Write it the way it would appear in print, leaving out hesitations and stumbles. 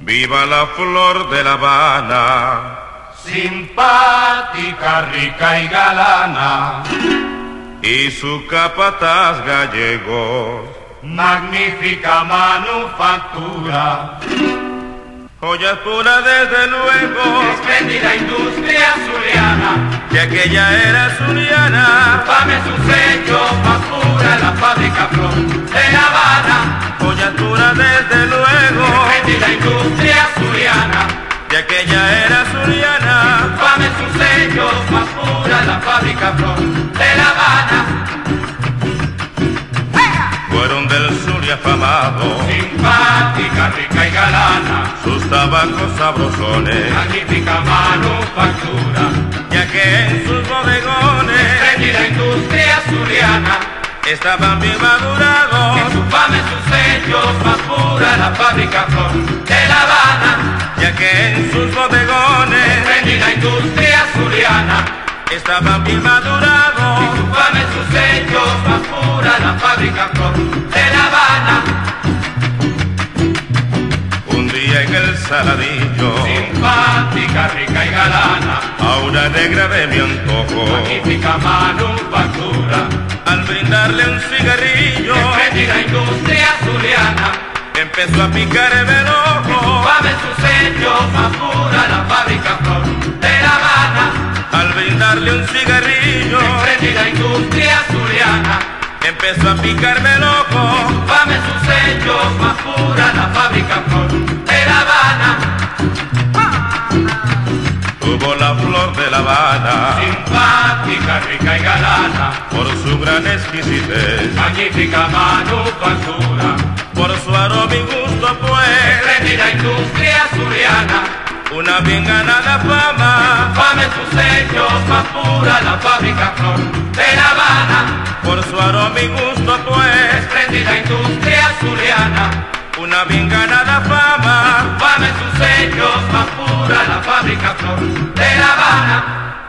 Viva la flor de La Habana, simpática, rica y galana, y su capataz gallego, magnífica manufactura, joyas puras desde luego, espléndida industria zuliana, de aquella era zuliana, infame su sello, más pura la fábrica Flor de La Habana, joyas puras desde luego, espléndida industria zuliana, de aquella era zuliana, infame su sello, más pura la fábrica Flor de La Habana. fueron del Zulia afamado, Simpática, rica y galana, sus tabacos sabrosones, magnífica manufactura, ya que en sus bodegones espléndida industria zuliana, estaban bien madurados, en su fama, en sus sellos, más pura la fábrica Flor de La Habana, ya que en sus bodegones espléndida industria zuliana, estaban bien en madurados, su fama, en sus sellos, más pura la fábrica Flor de La Habana. un día en el Saladillo, Simpática, rica y galana, a una negra de mi antojo, magnífica manufactura, al brindarle un cigarrillo, espléndida industria zuliana, empezó a picarme el ojo, fama en sus sellos, más pura la fábrica Flor de La Habana, al brindarle un cigarrillo, espléndida industria zuliana, empezó a picarme el ojo, fama en sus sellos, más pura la fábrica Flor de La Habana, tuvo la flor de La Habana, simpática, rica y galana, por su gran exquisitez, magnífica manufactura, por su aroma y gusto pues, espléndida industria zuliana, una bien ganada fama, fama en sus sellos, más pura la fábrica Flor de La Habana, por su aroma y gusto pues, espléndida industria zuliana, una bien ganada fama, fama en sus sellos, más pura la fábrica Flor de La Habana.